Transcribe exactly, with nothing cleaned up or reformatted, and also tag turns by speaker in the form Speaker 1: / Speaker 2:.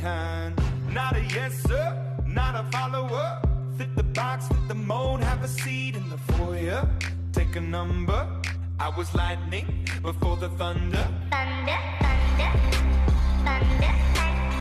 Speaker 1: kind. Not a yes sir, not a follower. Fit the box, fit the mold, have a seat in the foyer. Take a number, I was lightning before the thunder.